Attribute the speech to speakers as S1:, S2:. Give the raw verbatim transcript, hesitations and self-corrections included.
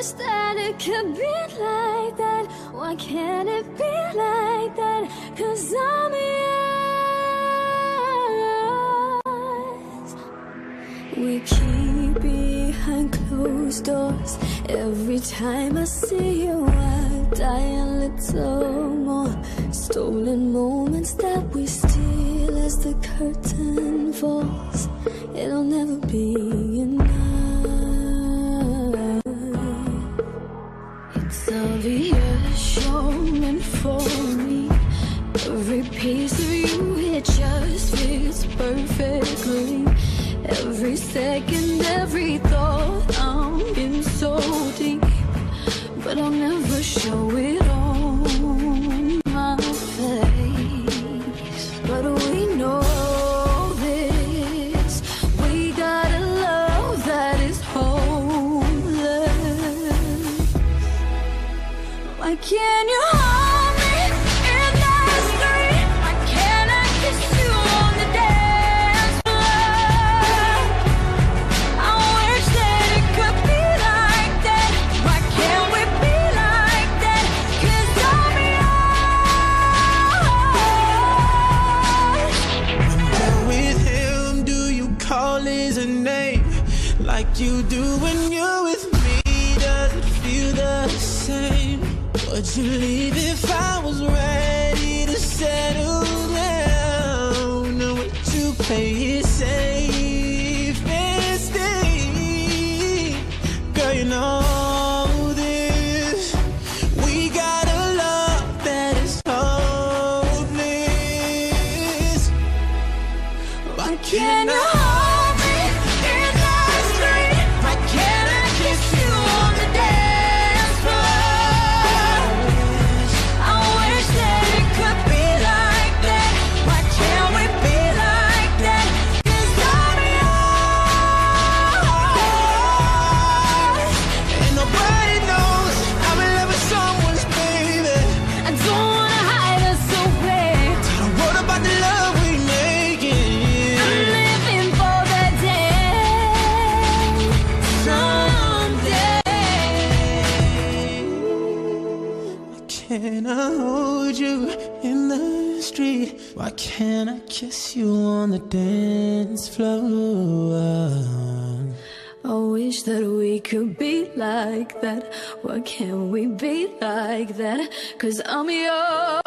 S1: wish that it could be like that. Why can't it be like that? 'Cause I'm yours. We keep behind closed doors. Every time I see you, I die a little more. Stolen moments that we steal as the curtain falls. It'll never be enough. It's obvious you're meant for me. Every piece of you, it just fits perfectly. Every second, every thought, I'm in so deep. But I'll never show it on my face. But we know this, we got a love that is hopeless. Why can't you hold me in the street? Why can't I kiss you on the dance floor? I wish that it could be like that. Why can't we be like that? 'Cause I'm yours.
S2: When you're with him, do you call his name like you do when you're with me? Does it feel the same? Would you leave if I was ready to settle down? Or would you play it safe and stay? Girl, you know this, we got a love that is hopeless. Why can't I hold me in the street? Why can't I kiss you on the dance floor? I wish that it could be like that. Why can't we be like that? 'Cause I'm yours. And nobody knows I'm in love with someone's baby.
S1: I don't wanna hide us away.
S2: What about the love we making?
S1: I'm living for that day, someday.
S2: Why can't I hold you in the street? Why can't I kiss you on the dance floor?
S1: I wish that we could be like that. Why can't we be like that? 'Cause I'm yours.